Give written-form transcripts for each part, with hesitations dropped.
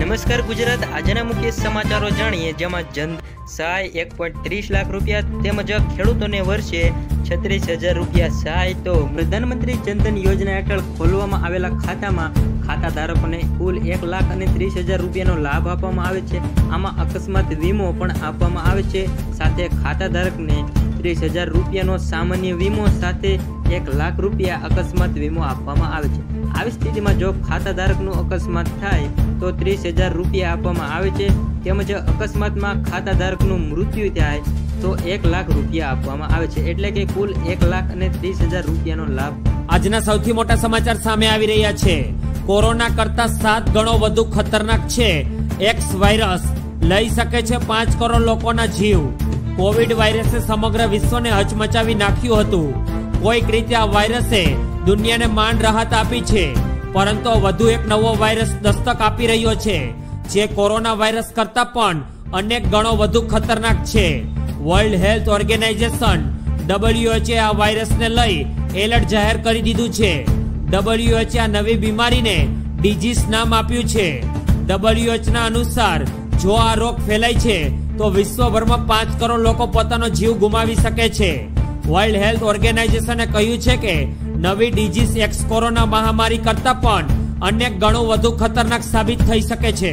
नमस्कार गुजरात आजना मुख्य समाचारों जाणीए जेमां जन सहाय 1.30 लाख रुपया तेमज खेडूतोने वर्षे 36,000 रुपया सहाय। तो प्रधानमंत्री जनधन योजना हेठळ खोलवामां आवेला खातामां खाताधारकोने कुल 1,30,000 रुपयानो लाभ आपवामां आवे छे। आमां अकस्मात वीमो पण आपवामां आवे छे। साथे खाताधारकने 30,000 रुपयानो सामान्य वीमो साथे 1 लाख रुपया अकस्मात वीमो आपवामां आवे छे। આવી સ્થિતિમાં જો ખાતાધારકનું અકસ્માત થાય તો 30,000 રૂપિયા આપવામાં આવે છે, તેમજ અકસ્માતમાં ખાતાધારકનું મૃત્યુ થાય તો 1 લાખ રૂપિયા આપવામાં આવે છે, એટલે કે કુલ 1,30,000 રૂપિયાનો લાભ। આજના સૌથી મોટા સમાચાર સામે આવી રહ્યા છે। કોરોના કરતા 7 ગણો વધુ ખતરનાક છે એક્સ વાયરસ, લઈ શકે છે 5 કરોડ લોકોના જીવ। કોવિડ વાયરસે સમગ્ર વિશ્વને હચમચાવી નાખ્યું હતું। કોઈક રીતે આ વાયરસે દુનિયાને માંડ રાહત આપી છે, પરંતુ વધુ એક નવો વાયરસ દસ્તક આપી રહ્યો છે, જે કોરોના વાયરસ કરતા પણ અનેક ગણો વધુ ખતરનાક છે। વર્લ્ડ હેલ્થ ઓર્ગેનાઇઝેશન WHO આ વાયરસને લઈ એલર્ટ જાહેર કરી દીધું છે। WHO આ નવી બીમારીને ડિઝીઝ નામ આપ્યું છે। WHO ના અનુસાર જો આ રોગ ફેલાય છે તો વિશ્વભરમાં 5 કરોડ લોકો પોતાનો જીવ ગુમાવી શકે છે। વર્લ્ડ હેલ્થ ઓર્ગેનાઇઝેશને કહ્યું છે કે નવી ડિઝીઝ એક્સ કોરોના મહામારી કરતા પણ અનેક ગણો વધુ ખતરનાક સાબિત થઈ શકે છે।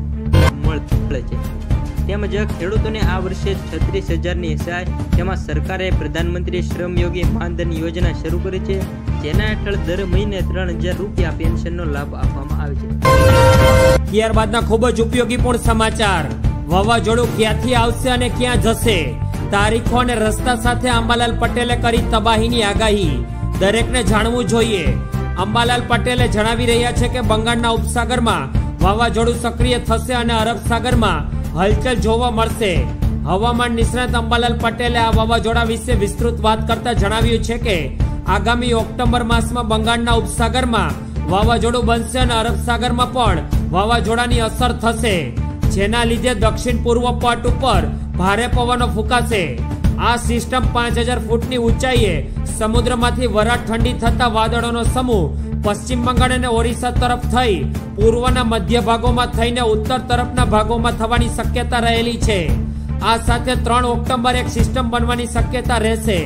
તેમજ ખેડૂતોને આ વર્ષે 36,000ની સહાય, તેમાં સરકારે પ્રધાનમંત્રી શ્રમયોગી માનધન યોજના શરૂ કરી છે, જેના હેઠળ દર મહિને 3,000 રૂપિયા પેન્શનનો લાભ આપવામાં આવે છે। ત્યારબાદના ખૂબ જ ઉપયોગીપૂર્ણ સમાચાર। વાવાઝોડું ક્યાંથી આવશે અને ક્યાં જશે, તારીખો અને રસ્તા સાથે અંબાલાલ પટેલે કરી તબાહીની આગાહી। દરેકને જાણવું જોઈએ। અંબાલાલ પટેલે જણાવી રહ્યા છે કે બંગાળના ઉપસાગરમાં વાવાઝોડું સક્રિય થશે અને અરબ સાગરમાં હલચલ જોવા મળશે। હવામાન નિષ્ણાત અંબાલાલ પટેલે આ વાવાઝોડા વિશે વિસ્તૃત વાત કરતા જણાવ્યું છે કે આગામી ઓક્ટોબર માસમાં બંગાળના ઉપસાગરમાં વાવાઝોડું બનશે અને અરબ સાગરમાં પણ વાવાઝોડાની અસર થશે, જેના લીધે દક્ષિણ પૂર્વ પટ ઉપર ભારે પવનો ફૂંકાશે। આ સિસ્ટમ 5,000 ફૂટની ઊંચાઈએ સમુદ્રમાંથી વરાળ ઠંડી થતા વાદળોનો સમૂહ પશ્ચિમ બંગાળ અને ઓરિસ્સા તરફ થઈ પૂર્વના મધ્ય ભાગોમાં થઈને ઉત્તર તરફના ભાગોમાં થવાની શક્યતા રહેલી છે। આ સાથે 3 ઓક્ટોબર એક સિસ્ટમ બનવાની શક્યતા રહેશે।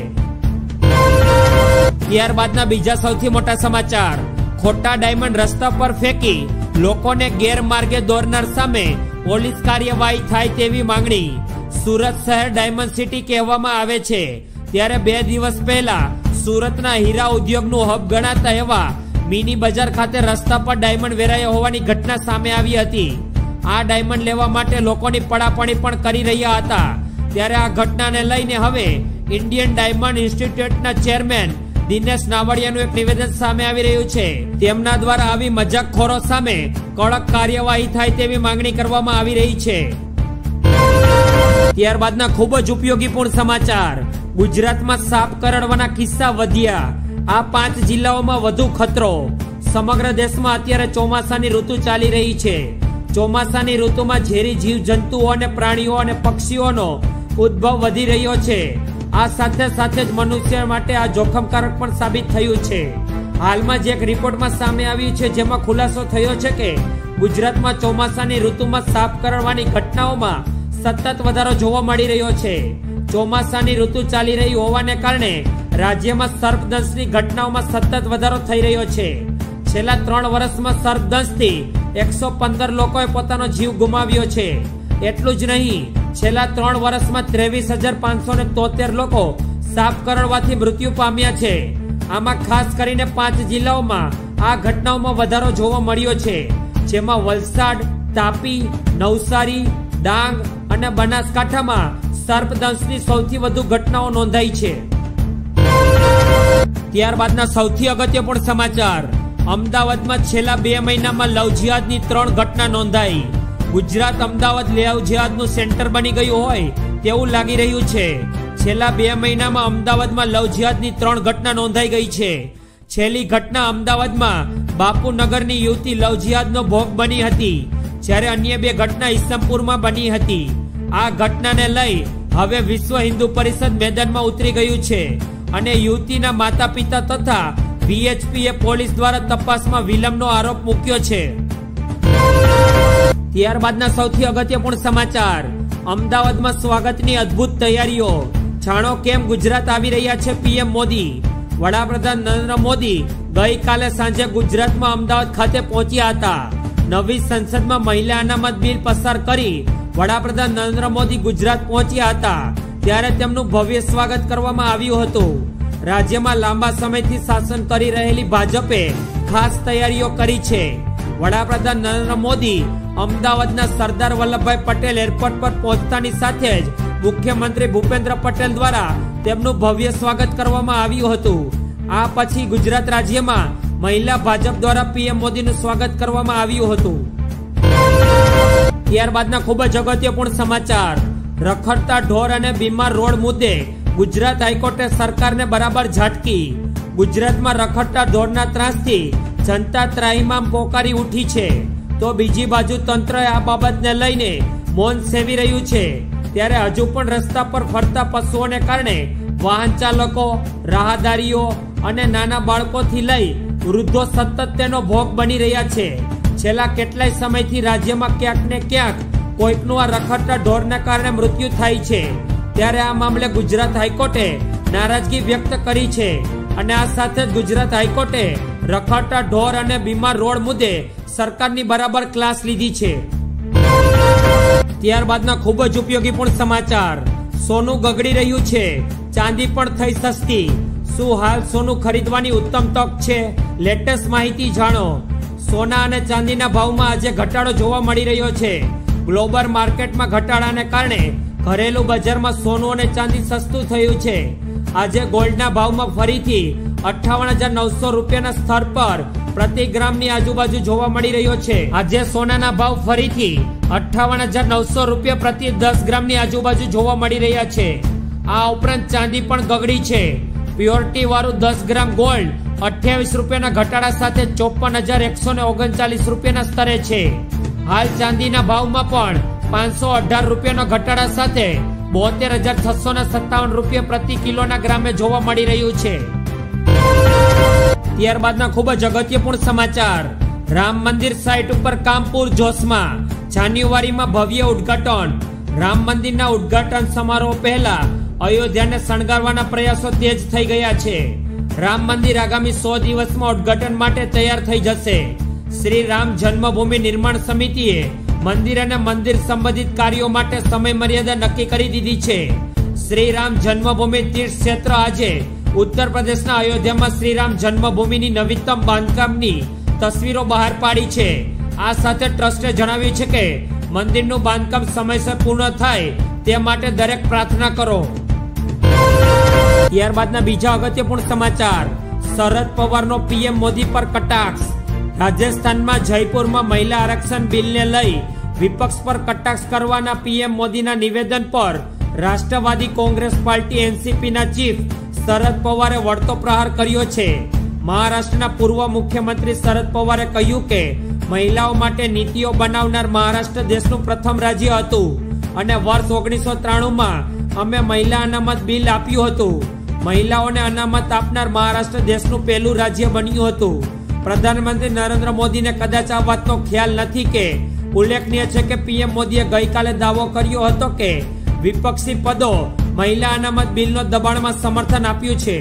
ત્યારબાદના બીજા સૌથી મોટા સમાચાર। ખોટા ડાયમંડ રસ્તા પર ફેંકી લોકોને ગેરમાર્ગે દોરનાર સામે પોલીસ કાર્યવાહી થાય તેવી માંગણી। સુરત શહેર ડાયમંડ સિટી કહેવામાં આવે છે, ત્યારે 2 દિવસ પહેલા સુરતના હીરા ઉદ્યોગનું હબ ગણાતા એવા મિની બજાર ખાતે રસ્તા પર ડાયમંડ વેરાયા હોવાની ઘટના સામે આવી હતી। આ ડાયમંડ લેવા માટે લોકોની પડાપડી પણ કરી રહ્યા હતા, ત્યારે આ ઘટનાને લઈને હવે ઇન્ડિયન ડાયમંડ ઇન્સ્ટિટ્યૂટના ચેરમેન દિનેશ નાવડિયાનું એક નિવેદન સામે આવી રહ્યું છે। તેમના દ્વારા આવી મજાકખોરો સામે કડક કાર્યવાહી થાય તેવી માંગણી કરવામાં આવી રહી છે। ત્યારબાદના ખૂબ જ ઉપયોગીપૂર્ણ સમાચાર। ગુજરાતમાં સાપ કરડવાના કિસ્સા વધ્યા। આ 5 જિલ્લાઓમાં વધુ ખતરો। સમગ્ર દેશમાં અત્યારે ચોમાસાની ઋતુ ચાલી રહી છે। ચોમાસાની ઋતુમાં ઝેરી જીવ જંતુઓ અને પ્રાણીઓ અને પક્ષીઓનો ઉદ્ભવ વધી રહ્યો છે। આ સાથે સાથે જ મનુષ્ય માટે આ જોખમકારક પણ સાબિત થયું છે। હાલમાં જ એક રિપોર્ટમાં સામે આવ્યું છે, જેમાં ખુલાસો થયો છે કે ગુજરાતમાં ચોમાસાની ઋતુમાં સાપ કરડવાની ઘટનાઓમાં સતત વધારો જોવા મળી રહ્યો છે। ચોમાસાની ઋતુ ચાલી રહી હોવાને કારણે રાજ્યમાં સર્પદંશની ઘટનાઓમાં સતત વધારો થઈ રહ્યો છે। છેલ્લા 3 વર્ષમાં સર્પદંશથી 115 લોકોએ પોતાનો જીવ ગુમાવ્યો છે। એટલું જ નહીં, છેલ્લા 3 વર્ષમાં 23,573 લોકો સાપ કરડવાથી મૃત્યુ પામ્યા છે। આમાં ખાસ કરીને 5 જિલ્લાઓમાં આ ઘટનાઓમાં વધારો જોવા મળ્યો છે, જેમાં વલસાડ, તાપી, નવસારી, ડાંગ અને બનાસકાંઠામાં સર્પદંશની સૌથી વધુ ઘટનાઓ નોંધાઈ છે। ત્યારબાદના સૌથી અગત્યપૂર્ણ સમાચાર। અમદાવાદમાં છેલ્લા 2 મહિનામાં લવ જિહાદની 3 ઘટના નોંધાઈ। ગુજરાત અમદાવાદ લવ જિહાદનું સેન્ટર બની ગયું હોય તેવું લાગી રહ્યું છે। છેલ્લા 2 મહિનામાં અમદાવાદમાં લવ જિહાદની 3 ઘટના નોંધાઈ ગઈ છે। છેલ્લી ઘટના અમદાવાદમાં બાપુનગરની યુવતી લવ જિહાદનો ભોગ બની હતી, જ્યારે અન્ય 2 ઘટના ઈસમપુરમાં બની હતી। આ ઘટનાને લઈ હવે વિશ્વ હિન્દુ પરિષદ મેદાનમાં ઉતરી ગયું છે અને યુવતીના માતા પિતા તથા VHP પોલીસ દ્વારા તપાસમાં વિલંબનો આરોપ મૂક્યો છે। ત્યારબાદના સૌથી અગત્યપૂર્ણ સમાચાર, અમદાવાદમાં સ્વાગતની અદ્ભુત તૈયારીઓ, જાણો કેમ ગુજરાત આવી રહ્યા છે પીએમ મોદી. વડાપ્રધાન નરેન્દ્ર મોદી ગઈકાલે સાંજે ગુજરાતમાં અમદાવાદ ખાતે પહોંચ્યા હતા. નવી સંસદમાં મહિલા અનામત બિલ પસાર કરી વડાપ્રધાન નરેન્દ્ર મોદી ગુજરાત પહોંચ્યા હતા, ત્યારે તેમનું ભવ્ય સ્વાગત કરવામાં આવ્યું હતું. રાજ્યમાં લાંબા સમયથી શાસન કરી રહેલી ભાજપે ખાસ તૈયારીઓ કરી છે. વડાપ્રધાન નરેન્દ્ર મોદી અમદાવાદના સરદાર વલ્લભભાઈ પટેલ એરપોર્ટ પર પહોંચતાની સાથે જ મુખ્યમંત્રી ભૂપેન્દ્ર પટેલ દ્વારા તેમનું ભવ્ય સ્વાગત કરવામાં આવ્યું હતું. આ પછી ગુજરાત રાજ્યમાં મહિલા ભાજપ દ્વારા પીએમ મોદીનું સ્વાગત કરવામાં આવ્યું હતું. ત્યારબાદના ખૂબ જ અગત્યપૂર્ણ સમાચાર, રખડતા ઢોર અને બીમાર રોડ મુદ્દે ગુજરાત હાઈકોર્ટે સરકારને બરાબર ઝાટકી. ગુજરાતમાં રખડતા ઢોરના ત્રાસથી જનતા ત્રાહિમામ પોકારી ઉઠી છે, તો બીજી બાજુ તંત્રએ આ બાબતને લઈને મૌન સેવી રહ્યું છે. ત્યારે હજુ પણ રસ્તા પર ફરતા પશુઓને કારણે વાહન ચાલકો, રાહદારીઓ અને નાના બાળકોથી લઈ વૃદ્ધો સતત તેનો ભોગ બની રહ્યા છે. છેલ્લા કેટલાય સમયથી રાજ્યમાં ક્યાંક ને ક્યાંક કોઈકનું આ રખડતા ઢોરને કારણે મૃત્યુ થાય છે. ત્યારે આ મામલે ગુજરાત હાઈકોર્ટે નારાજગી વ્યક્ત કરી છે અને આ સાથે જ ગુજરાત હાઈકોર્ટે રખડતા ઢોર અને બીમાર રોડ મુદ્દે સરકારની બરાબર ક્લાસ લીધી છે. ત્યારબાદના ખૂબ જ ઉપયોગીપૂર્ણ સમાચાર, સોનું ગગડી રહ્યું છે, ચાંદી પણ થઈ સસ્તી. શું હાલ સોનું ખરીદવાની ઉત્તમ તક છે? લેટેસ્ટ માહિતી જાણો. સોના અને ચાંદીના ભાવમાં આજે ઘટાડો જોવા મળી રહ્યો છે. ગ્લોબલ માર્કેટમાં ઘટાડાને કારણે ઘરેલું બજારમાં સોનું અને ચાંદી સસ્તું થયું છે. આજે ગોલ્ડના ભાવમાં ફરીથી 58,900 રૂપિયાના સ્તર પર પ્રતિ ગ્રામની આજુબાજુ જોવા મળી રહ્યો છે. આજે સોનાના ભાવ ફરીથી 58,900 રૂપિયા પ્રતિ 10 ગ્રામની આજુબાજુ જોવા મળી રહ્યા છે. આ ઉપરાંત ચાંદી પણ ગગડી છે. પ્યોરિટી વાળું 10 ગ્રામ ગોલ્ડ 28 રૂપિયાના ઘટાડા સાથે 54,139 રૂપિયાના સ્તરે છે. હાલ ચાંદીના ભાવમાં પણ 518 રૂપિયાનો ઘટાડા સાથે 72,657 રૂપિયા પ્રતિ કિલોના ગ્રામે જોવા મળી રહ્યું છે. ત્યારબાદના ખૂબ જ અગત્યપૂર્ણ સમાચાર, રામ મંદિર સાઇટ ઉપર કામ પૂરજોશમાં, જાન્યુઆરીમાં ભવ્ય ઉદ્ઘાટન. રામ મંદિરના ઉદ્ઘાટન સમારોહ પહેલા અયોધ્યાને શણગારવાના પ્રયાસો તેજ થઈ ગયા છે. રામ મંદિર આગામી 100 દિવસમાં ઉદ્ઘાટન માટે તૈયાર થઈ જશે. શ્રી રામ જન્મભૂમિ નિર્માણ સમિતિએ મંદિર અને મંદિર સંબંધિત કાર્યો માટે સમય મર્યાદા નક્કી કરી દીધી છે. શ્રી રામ જન્મભૂમિ તીર્થ ક્ષેત્ર આજે ઉત્તર પ્રદેશના અયોધ્યામાં શ્રીરામ જન્મભૂમિની નવીનતમ બાંધકામની તસવીરો બહાર પાડી છે. આ સાથે ટ્રસ્ટે જણાવ્યું છે કે મંદિરનું બાંધકામ સમયસર પૂર્ણ થાય તે માટે દરેક પ્રાર્થના કરો. ત્યારબાદના બીજા અગત્યપૂર્ણ સમાચાર, શરદ પવારનો પીએમ મોદી પર કટાક્ષ. રાજસ્થાનમાં જયપુરમાં મહિલા આરક્ષણ બિલને લઈ વિપક્ષ પર કટાક્ષ કરવાના પીએમ મોદીના નિવેદન પર રાષ્ટ્રવાદી કોંગ્રેસ પાર્ટી એનસીપીના ચીફ શરદ પવારે વળતો પ્રહાર કર્યો છે. મહારાષ્ટ્રના પૂર્વ મુખ્યમંત્રી શરદ પવારે કહ્યું કે મહિલાઓ માટે નીતિઓ બનાવનાર મહારાષ્ટ્ર દેશનું પ્રથમ રાજ્ય હતું અને વર્ષ 1993માં અમે મહિલા અનામત બિલ આપ્યું હતું. મહિલાઓને અનામત આપનાર મહારાષ્ટ્ર દેશનું પહેલું રાજ્ય બન્યું હતું. પ્રધાનમંત્રી નરેન્દ્ર મોદીને કદાચ આ વાતનો ખ્યાલ નથી કે ઉલ્લેખનીય છે કે પીએમ મોદીએ ગઈકાલે દાવો કર્યો હતો કે વિપક્ષી પદો મહિલા અનામત બિલનો દબાણમાં સમર્થન આપ્યું છે.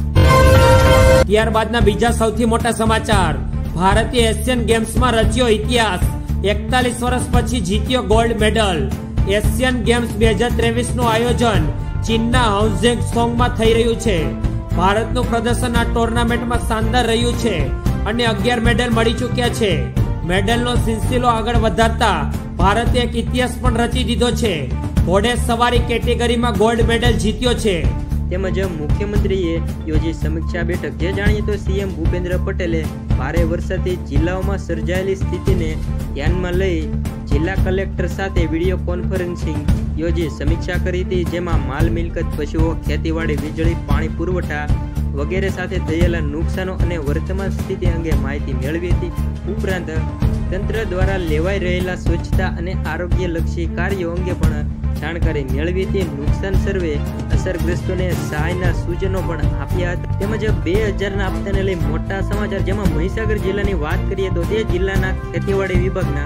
ત્યારબાદના બીજા સૌથી મોટા સમાચાર, ભારતે એશિયન ગેમ્સમાં રચ્યો ઇતિહાસ. 41 વર્ષ પછી જીત્યો ગોલ્ડ મેડલ. એશિયન ગેમ્સ 2023નું આયોજન ચીનના હાઉઝેંગ થઈ રહ્યું છે. ભારતનું પ્રદર્શન આ ટુર્નામેન્ટમાં શાનદાર રહ્યું છે અને 11 મેડલ મળી ચૂક્યા છે. મેડલનો સિલસિલો આગળ વધારતા ભારતે એક ઇતિહાસ પણ રચી દીધો છે. ઘોડે સવારી કેટેગરીમાં ગોલ્ડ મેડલ જીત્યો છે. તેમજ મુખ્યમંત્રીએ યોજી સમીક્ષા બેઠક. જે જાણીએ તો સીએમ ભૂપેન્દ્ર પટેલે ભારે વરસાદથી જિલ્લાઓમાં સર્જાયેલી સ્થિતિને ધ્યાનમાં લઈ જિલ્લા કલેક્ટર સાથે વિડીયો કોન્ફરન્સિંગ યોજી સમીક્ષા કરી હતી, જેમાં માલ મિલકત, પશુઓ, ખેતીવાડી, વીજળી, પાણી પુરવઠા વગેરે સાથે થયેલા નુકસાનો અને વર્તમાન સ્થિતિ અંગે માહિતી મેળવી હતી. ઉપરાંત તંત્ર દ્વારા લેવાઈ રહેલા સ્વચ્છતા અને આરોગ્યલક્ષી કાર્યો અંગે પણ જાણકારી મેળવી હતી. નુકસાન સર્વે અસરગ્રસ્તોને સહાયના સૂચનો પણ આપ્યા હતા. તેમજ 2000ના હપ્તાને લઈ મોટા સમાચાર, જેમાં મહીસાગર જિલ્લાની વાત કરીએ તો તે જિલ્લાના ખેતીવાડી વિભાગના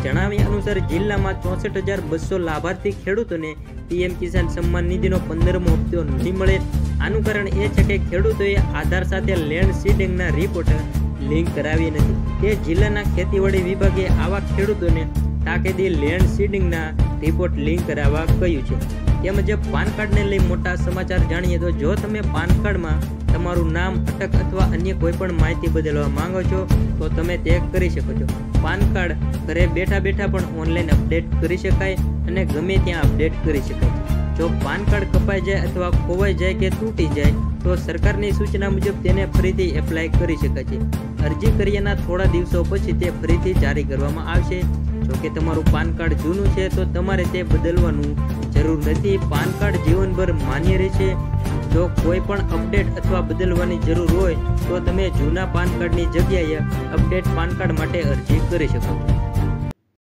જણાવ્યા અનુસાર જિલ્લામાં 64,200 લાભાર્થી ખેડૂતોને પીએમ કિસાન સન્માન નિધિનો 15મો હપ્તો નહીં મળે. આનું કારણ એ છે કે ખેડૂતોએ આધાર સાથે લેન્ડ સીડિંગના રિપોર્ટ લિંક કરાવી નથી. તે જિલ્લાના ખેતીવાડી વિભાગે આવા ખેડૂતોને તાકીદે લેન્ડ સીડિંગના રિપોર્ટ લિંક કરાવવા કહ્યું છે. તેમજ પાન કાર્ડને લઈ મોટા સમાચાર જાણીએ તો જો તમે પાન કાર્ડમાં તમારું નામ, અટક અથવા અન્ય કોઈ પણ માહિતી બદલવા માંગો છો તો તમે તે કરી શકો છો. પાન કાર્ડ ઘરે બેઠા બેઠા પણ ઓનલાઈન અપડેટ કરી શકાય અને ગમે ત્યાં અપડેટ કરી શકાય. જો પાન કાર્ડ કપાઈ જાય અથવા ખોવાઈ જાય કે તૂટી જાય તો સરકારની સૂચના મુજબ તેને ફરીથી એપ્લાય કરી શકાય છે. અરજી કર્યાના થોડા દિવસો પછી તે ફરીથી જારી કરવામાં આવશે. જો કે તમારું પાન કાર્ડ જૂનું છે તો તમારે તે બદલવાનું જરૂર નથી. પાન કાર્ડ જીવનભર માન્ય રહેશે. જો કોઈ પણ અપડેટ અથવા બદલવાની જરૂર હોય તો તમે જૂના પાન કાર્ડની જગ્યાએ અપડેટ પાન કાર્ડ માટે અરજી કરી શકો છો.